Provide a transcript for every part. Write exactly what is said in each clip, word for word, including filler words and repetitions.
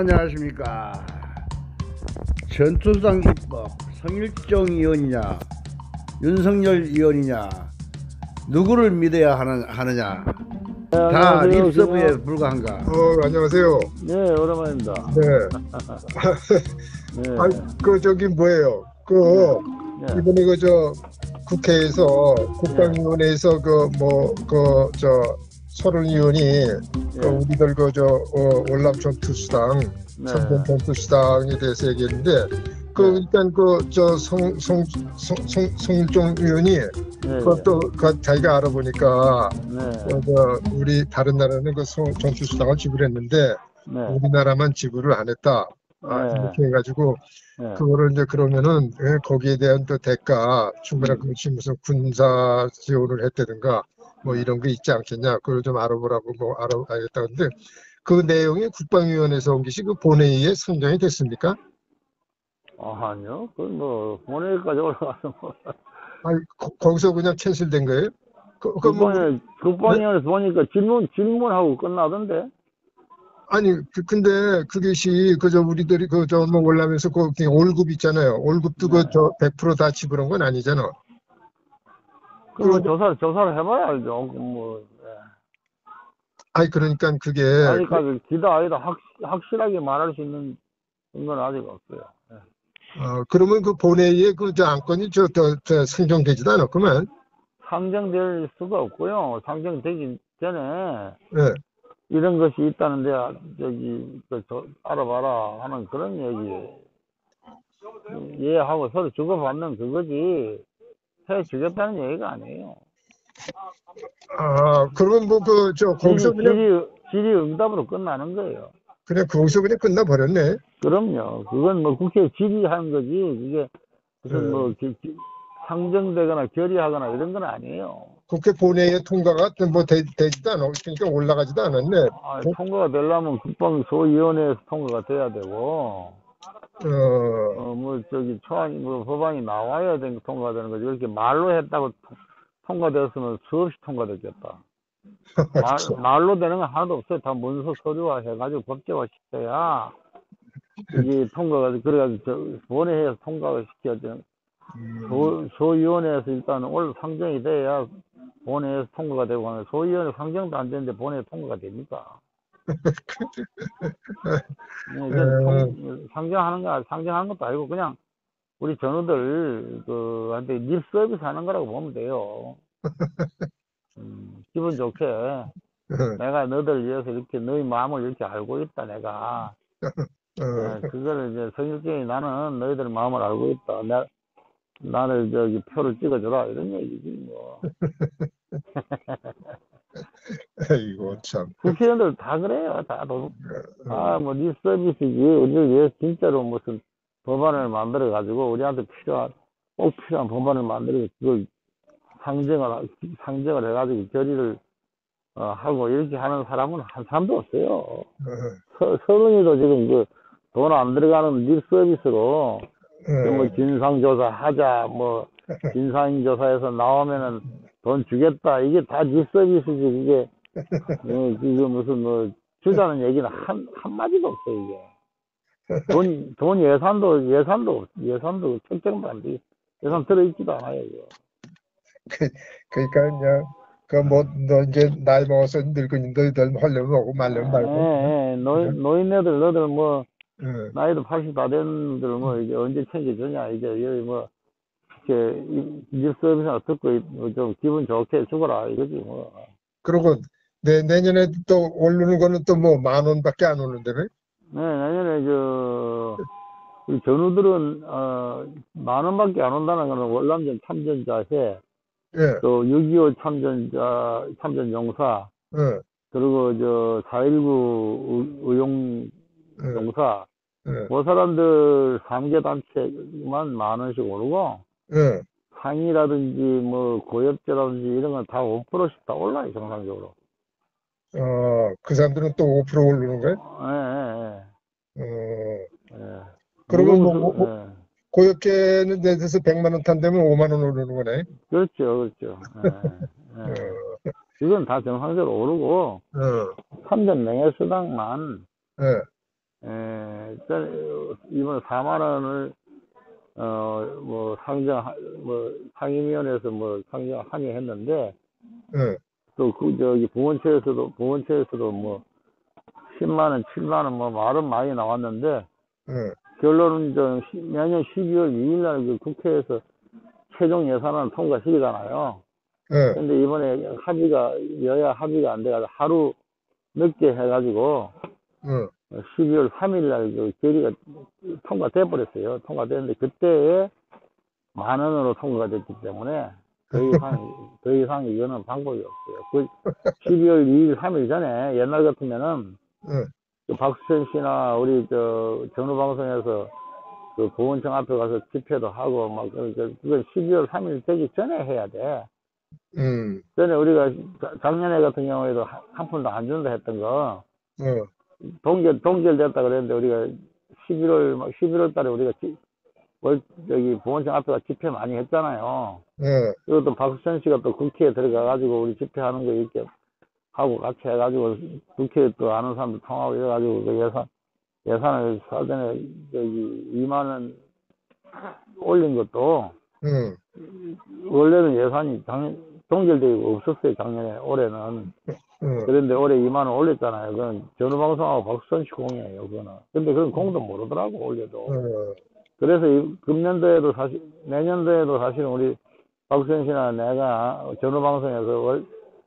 안녕하십니까. 전투수당 입법 성일종 의원이냐 윤석열 의원이냐 누구를 믿어야 하는, 하느냐 네, 다 안녕하세요. 립서브에 그냥- 불과한가. 어, 안녕하세요. 네, 오랜만입니다. 네. 네. 아, 그, 저기, 뭐예요? 그, 네. 이번에 그, 저, 국회에서, 국방위원회에서 그, 뭐, 그, 저, 서른 의원이, 그, 우리들 그, 저, 어, 월남 전투수당, 네. 참전 전투수당에 대해서 얘기했는데, 그, 네. 일단 그, 저, 성, 성, 성, 성, 성일종 의원이, 네. 그것도, 그, 자기가 알아보니까, 네. 그, 저, 우리 다른 나라는 그 성- 전투수당을 지불했는데, 네. 우리나라만 지불을 안 했다. 아, 네. 이렇게 해가지고 네. 그거를 이제 그러면은 예, 거기에 대한 또 대가 충분한 그것이 무슨 군사 지원을 했다든가 뭐 이런 게 있지 않겠냐. 그걸 좀 알아보라고 뭐 알아봐야겠다. 근데 그 내용이 국방위원회에서 온 것이 그 본회의에 선정이 됐습니까? 아, 아니요. 그건 뭐, 본회의까지 올라가서 뭐. 아니 거, 거기서 그냥 캔슬된 거예요? 그, 그 뭐, 국방위, 국방위원회에서 보니까 질문, 질문하고 끝나던데? 아니 그, 근데 그것이 그저 우리들이 그저 뭐 올라면서 그 그냥 월급 있잖아요. 월급도 네. 그저 백 퍼센트 다 지불한 건 아니잖아. 그거 그거- 조사, 조사를 해봐야 알죠. 그 뭐, 예. 아니 그러니까 그게 아직까지 기다 아니다 확, 확실하게 말할 수 있는 건 아직 없어요. 예. 어, 그러면 그 본회의에 그 저 안건이 저, 저, 저 상정되지도 않았구만. 상정될 수가 없고요. 상정되기 전에 예. 이런 것이 있다는데 저기 그, 저, 알아봐라 하는 그런 얘기 이해하고 서로 주고받는 그거지 해 주겠다는 얘기가 아니에요. 아, 그러면 뭐 그 저 거기서 질의, 그냥 질의, 질의 응답으로 끝나는 거예요. 그냥 거기서 그냥 끝나버렸네. 그럼요. 그건 뭐 국회 질의한 거지 그게 무슨 네. 뭐 기, 기, 상정되거나 결의하거나 이런 건 아니에요. 국회 본회의에 통과가 뭐 되, 되지도 않아. 그러니까 올라가지도 않았네. 아, 그- 통과가 되려면 국방소위원회에서 통과가 돼야 되고 어, 어, 뭐, 저기, 초안, 뭐, 법안이 나와야 된, 통과되는 거지. 이렇게 말로 했다고 통- 통과되었으면 수없이 통과됐겠다. 말, 말로 되는 건 하나도 없어요. 다 문서 서류화 해가지고 법제화 시켜야 이게 통과가, 그래가지고, 저, 본회의에서 통과를 시켜야 되는, 소, 소위원회에서 일단 올 상정이 돼야 본회의에서 통과가 되고 하는, 소위원회 상정도 안 되는데 본회의 통과가 됩니까? 네, 이건 통, 상정하는 거, 상정하는 것도 아니고 그냥 우리 전우들 그 한테 립 서비스 하는 거라고 보면 돼요. 음, 기분 좋게 내가 너들 위해서 이렇게 너희 마음을 이렇게 알고 있다 내가. 어, 네, 그거를 이제 성일경이 나는 너희들 마음을 알고 있다. 나, 나를 저기 표를 찍어줘라 이런 얘기지 뭐. 아이고 참. 국회의원들 다 그래요. 다 아뭐 립 서비스지. 우리를 위해서 진짜로 무슨 법안을 만들어 가지고 우리한테 필요한 꼭 필요한 법안을 만들어 그걸 상정을 상정을 해가지고 결의를 어, 하고 이렇게 하는 사람은 한 사람도 없어요. 어, 서, 서른이도 지금 그 돈 안 들어가는 립 서비스로 어, 뭐 진상조사 하자 뭐 진상조사에서 나오면은 돈 주겠다 이게 다 립 서비스지 그게 어, 그거 무슨 뭐 주자는 얘기는 한 한마디도 없어 이게. 돈, 돈 예산도, 예산도, 예산도 책정도 안 돼. 예산 들어있지도 않아요, 이거. 그, 그러니까 그냥 그뭐 너 이제 나이 먹어서 늙은이 너희들 하려면 하고 말려면 말고. 예, 예, 노인, 노인네들, 너들 뭐, 어. 나이도 팔십 다 된들 뭐, 이제 언제 챙겨주냐, 이제, 여기 뭐, 이렇게, 립 서비스나 듣고, 뭐 좀 기분 좋게 죽어라, 이거지, 뭐. 그리고 내, 내년에 또 오르는 거는 또 뭐 만 원밖에 안 오는데. 네, 내년에, 저, 우리 전우들은, 어, 만 원밖에 안 온다는 거는 월남전 참전자 해, 예. 또 육이오 참전자, 참전용사, 어. 그리고 저 사일구 의용 예. 용사 예. 그 사람들 삼 개 단체만 만 원씩 오르고 예. 상이라든지 뭐 고엽제라든지 이런 건 다 오 퍼센트씩 다 올라요 정상적으로. 어, 그 사람들은 또 오 퍼센트 오르는 거야? 예, 예, 어. 예. 예. 그러면 뭐, 무거운 수- 뭐 예. 고엽계는 내에서 백만 원 탄다면 오만 원 오르는 거네. 그렇죠, 그렇죠. 예, 예. 어. 이건 다 정상적으로 오르고 어. 참전 명예수당만 예. 에, 저, 이번 사만 원을, 어, 뭐, 상정, 뭐, 상임위원회에서 뭐, 상정 항의했는데, 예, 또, 그, 저기, 보훈처에서도, 보훈처에서도 뭐, 십만 원, 칠만 원, 뭐, 말은 많이 나왔는데, 예, 결론은 저, 시- 내년 십이월 이일 날 그 국회에서 최종 예산안 통과시키잖아요. 예, 근데 이번에 합의가, 여야 합의가 안 돼가지고 하루 늦게 해가지고, 예, 십이월 삼일 날 그 결의가 통과돼 버렸어요. 통과됐는데 그때에 만 원으로 통과가 됐기 때문에 더 이상 더 이상 이거는 방법이 없어요. 그 십이월 이일, 삼일 전에 옛날 같으면은 예, 그 박수천 씨나 우리 저 전후 방송에서 그 보훈청 앞에 가서 집회도 하고 막 그- 그- 그건 십이월 삼일 되기 전에 해야 돼. 음, 전에 우리가 자- 작년에 같은 경우에도 한, 한 푼도 안 준다 했던 거 예, 동결 동결됐다 그랬는데 우리가 십일월 막 십일월 달에 우리가 지- 월 저기 보훈청 앞에가 집회 많이 했잖아요. 예, 그리고 또 박수천 씨가 또 국회에 들어가가지고 우리 집회하는 거 이렇게 하고 같이 해가지고 국회에 또 아는 사람들 통하고 이래가지고 그 예산 예산을 사전에 저기 이만 원 올린 것도 음, 원래는 예산이 작년 동결되고 없었어요. 작년에 올해는. 음, 그런데 올해 이만 원 올렸잖아요. 그건 전후방송하고 박수천 씨 공이에요. 그거는. 근데 그건 공도 모르더라고 올려도. 어, 그래서 이 금년도에도 사실 내년도에도 사실은 우리 박수현 씨나 내가 전후방송에서 월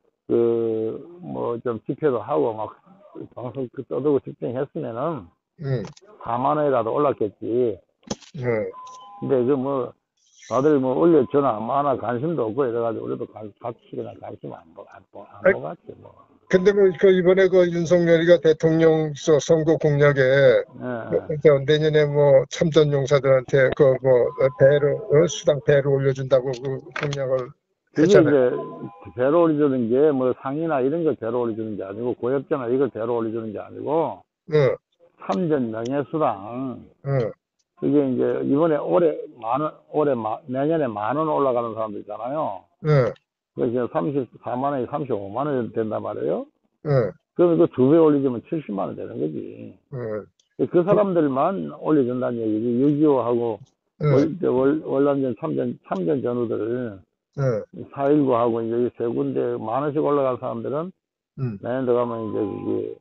그 뭐 좀 집회도 하고 막 방송 그 떠들고 집중했으면은 음, 사만 원이라도 올랐겠지. 예. 근데 그 뭐 다들 뭐 올려주나 마나 관심도 없고 이래가지고 우리도 관, 같이 그냥 관심 안 보, 안, 보, 안 아이, 보갔지 뭐. 근데 뭐, 그 이번에 그 윤석열이가 대통령 서- 선거 공약에 뭐, 예. 저 내년에 뭐 참전 용사들한테 그 뭐 배로 어, 수당 배로 올려준다고 그 공약을 그게 했잖아요. 이제 배로 올려주는 게 뭐 상이나 이런 걸 배로 올려주는 게 아니고 고엽제나 이걸 배로 올려주는 게 아니고 응, 참전 명예수당 응, 그게 이제 이번에 올해 만 원, 올해 마, 내년에 만 원 올라가는 사람들 있잖아요. 응, 그래서 삼십사만 원이 삼십오만 원 된단 말이에요. 응, 그러면 그 두 배 올리면 칠십만 원 되는 거지. 응, 그 사람들만 올려준다는 얘기지. 육이오하고 응, 월, 월, 월남전 참전, 참전 전우들을 응, 사일구하고 이제 세 군데 만 원씩 올라간 사람들은 응. 내년 들어가면 이제 그게,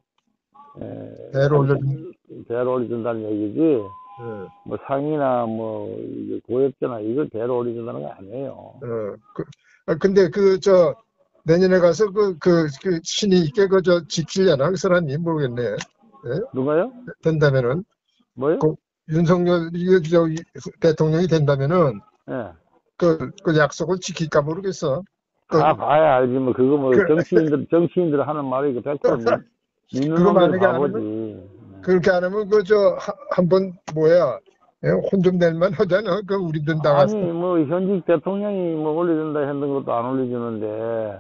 에, 배로 올려준. 배로 올려준다는 얘기지. 응, 뭐 상이나 뭐 이제 고액제나 이걸 배로 올려준다는 거 아니에요. 응. 그, 아, 근데 그 저 내년에 가서 그 그 그 신이 있게 그 저 지키려나 그 사람이 모르겠네. 예? 누가요? 된다면은 뭐요? 그 윤석열이 저 대통령이 된다면은 예. 그, 그 약속을 지킬까 모르겠어. 그, 가 봐야 알지. 뭐 그거 뭐 그, 정치인들 정치인들 하는 말이 그 백 퍼센트 믿, 믿는 그거 놈들이 만약에 안 하면, 바보지. 그렇게 안 하면, 그, 저, 한 번, 뭐야, 혼 좀 낼만 하잖아. 그, 우리들 나가서. 아니 뭐 현직 대통령이 뭐 올려준다 했는 것도 안 올려주는데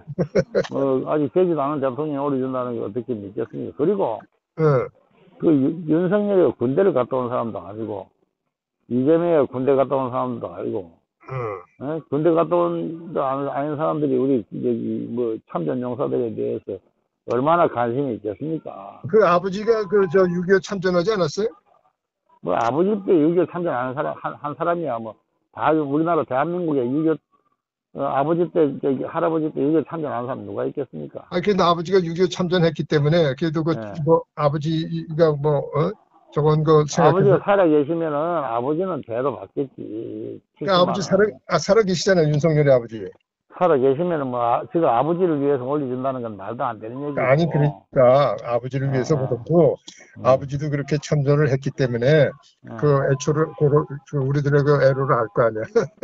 뭐 아직 되지도 않은 대통령이 올려준다는 게 어떻게 믿겠습니까? 그리고 어, 그 윤- 윤석열이 군대를 갔다 온 사람도 아니고 이재명이 군대 갔다 온 사람도 아니고 어. 예? 군대 갔다 온 아는 아는 사람들이 우리 여기 뭐 참전 용사들에 대해서 얼마나 관심이 있겠습니까? 그 아버지가 그, 저, 육이오 참전하지 않았어요? 뭐 아버지 때 육이오 참전하는 사람 한, 한 사람이야 뭐 다 우리나라 대한민국에 육이오 어, 아버지 때 저기 할아버지 때 육이오 참전하는 사람 누가 있겠습니까? 아, 근데 아버지가 육이오 참전했기 때문에, 그래도 그, 예. 뭐, 아버지가 뭐, 어? 저건 그 아버지가 생각해서. 살아 계시면은 아버지는 대로 받겠지. 그 아버지 칠십만 살아, 원. 아, 살아 계시잖아요. 윤석열이 아버지. 살아 계시면은 뭐 아, 지금 아버지를 위해서 올려준다는 건 말도 안 되는 아니, 얘기고. 그러니까 아버지를 예, 위해서보다도 예. 아버지도 그렇게 참전을 했기 때문에 그 애초를, 고로- 그 우리들의 그 애로를 알 거 아니야.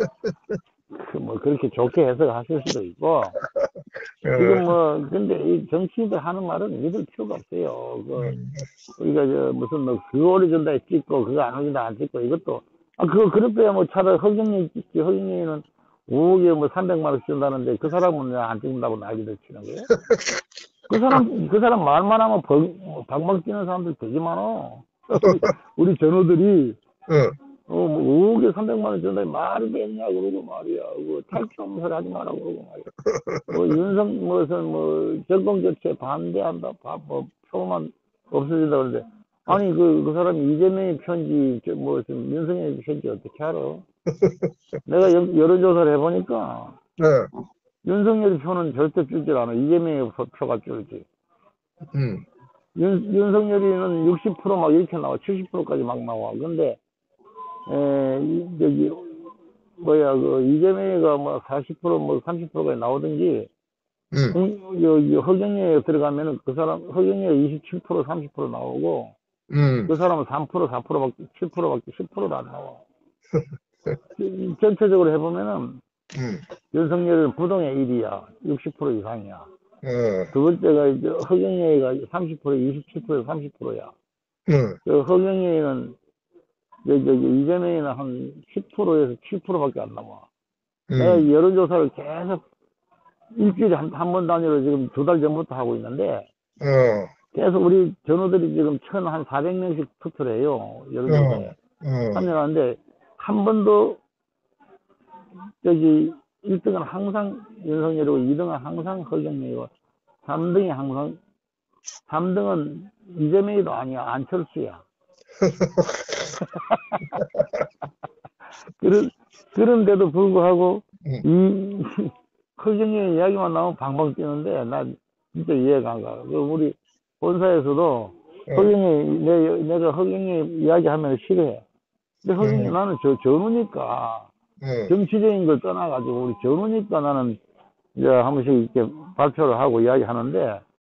그 뭐 그렇게 좋게 해석하실 수도 있고 지금 어, 뭐 근데 이 정치인들 하는 말은 믿을 필요가 없어요. 그 음, 우리가 저 무슨 뭐 그거 올려준다 찍고 그거 안 올려준다 안 찍고 이것도 아 그거 그럴 뭐 차라리 허경영 찍지. 허경영은 오억에 뭐 삼백만 원씩 준다는데 그 사람은 왜 안 찍는다고 난리를 치는 거예요? 그 사람 그 사람 말만 하면 벅, 박박 뛰는 사람들 되게 많어. 우리 전우들이 어, 어, 뭐, 오억에 삼백만 원 준다, 말이 되냐, 그러고 말이야. 그, 탈취 없는 소리 하지 마라, 그러고 말이야. 뭐, 윤석, 무슨, 뭐, 정권 교체 반대한다, 바, 뭐, 표만 없어진다, 그러는데, 아니, 그, 그 사람이 이재명의 편지, 저 뭐, 좀 윤석열의 편지 어떻게 알아? 내가 여, 여론조사를 해보니까, 네. 윤석열의 표는 절대 줄질 않아. 이재명의 표- 표가 줄지. 음. 윤, 윤석열이는 육십 퍼센트 막 이렇게 나와. 칠십 퍼센트까지 막 나와. 근데, 에, 이- 저기, 뭐야, 그, 이재명이가 뭐 사십 퍼센트, 뭐 삼십 퍼센트까지 나오든지, 음. 공- 여기 허경영에 들어가면은 그 사람, 허경영이 이십칠 퍼센트, 삼십 퍼센트 나오고, 음. 그 사람은 삼 퍼센트, 사 퍼센트밖에, 칠 퍼센트밖에, 십 퍼센트도 안 나와. 전체적으로 해보면은, 음. 윤석열은 부동의 일 위야. 육십 퍼센트 이상이야. 어. 두 번째가 이제 허경영이가 삼십 퍼센트, 이십칠 퍼센트, 삼십 퍼센트야. 음. 그 허경영이는, 저기, 저기, 이재명이는 한 십 퍼센트에서 칠 퍼센트밖에 안 나와. 내가 음. 여론조사를 계속 일주일에 한, 한 번 단위로 지금 두 달 전부터 하고 있는데, 어. 계속 우리 전우들이 지금 천 한 사백 명씩 투표를 해요. 여론조사에. 어. 어. 참여하는데, 한 번도, 저기, 일 등은 항상 윤석열이고, 이 등은 항상 허경영이고, 삼 등이 항상, 삼 등은 이재명이도 아니야. 안철수야. 그런, 그런데도 불구하고, 음. 이, 허경영 이야기만 나오면 방방 뛰는데, 난 진짜 이해가 안 가. 그 우리 본사에서도 허경영, 내, 내가 허경영 이야기하면 싫어해. 근데 허경영 음. 나는 저, 전우니까, 음. 정치적인 걸 떠나가지고, 우리 전우니까 나는 이제 한 번씩 이렇게 발표를 하고 이야기하는데,